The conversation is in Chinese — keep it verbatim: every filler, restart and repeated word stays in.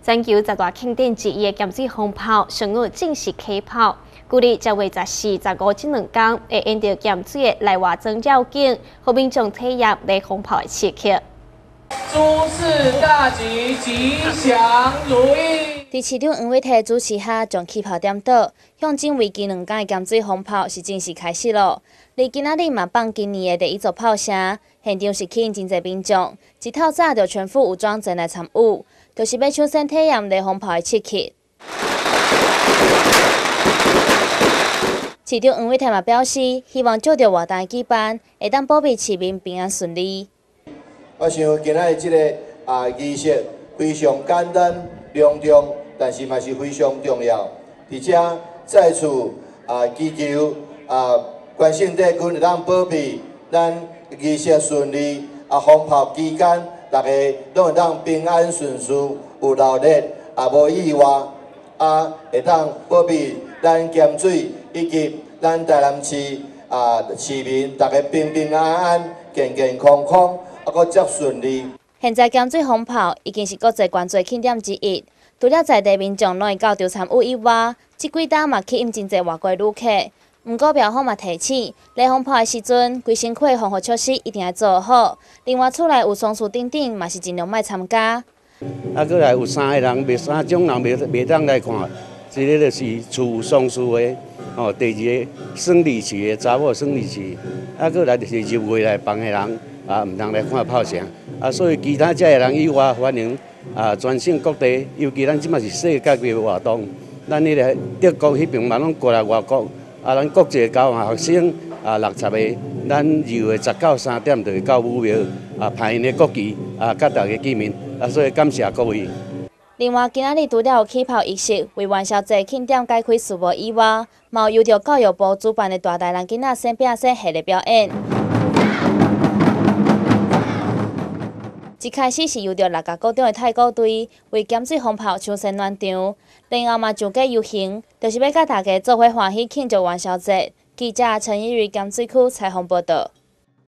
全球十大庆典之一的咸水风炮，上午正式起跑。估计十月十四、十五这两天，会沿着咸水的内外增绕境，互民众体验雷风炮的刺激。 诸事大吉，吉祥如意。 伫市长黄伟綽主持下，将起跑点倒，向前为期两天的咸水风炮是正式开始咯。而今仔日嘛放今年的第一组炮声，现场是吸引真侪民众，一透早就全副武装前来参与，就是要抢先体验雷风炮的刺激。市长黄伟綽嘛表示，希望借着活动举办，会当保庇市民平安顺利。 我想今仔日这个啊仪式非常简单隆重，但是嘛是非常重要。而且再次啊祈求啊关圣帝君会当保庇咱仪式顺利，啊风炮期间大家拢会当平安顺遂，有热烈啊无意外，啊会当保庇咱咸水以及咱台南市啊市民大家平平安安、健健康康。啊，搁较顺利。 现在咸水风炮已经是国际关注庆典之一，除了在地民众拢会到场参与以外，这几天嘛吸引真侪外国旅客。不过标方嘛提醒，雷风炮的时阵，规身躯的防护措施一定要做好。另外，厝内有松树等等，嘛是尽量莫参加。 啊，过来有三个人，袂三种人袂袂当来看。一个就是厝松树的，哦，第二个生理期的查某生理期，啊，过来就是入围来放的人。啊，唔通来看炮声，啊，所以其他遮个人以外，欢迎啊，全省各地，尤其咱即马是世界级活动，咱迄个德国迄边嘛拢过来外国，啊，咱国际交换学生啊，六十个，咱二月十九三点就会到武庙啊，派因的国旗啊，甲大家见面，啊，所以感谢各位。 另外，今仔日除了有起炮仪式，为元宵节庆典解开序幕以外，嘛有由着教育部主办的大台人囡仔生饼生系列表演。一开始是由着六甲高中的太鼓队为咸水风炮抢先暖场，然后嘛上街游行，就是要甲大家做伙欢喜庆祝元宵节。记者陈依瑞咸水区采访报道。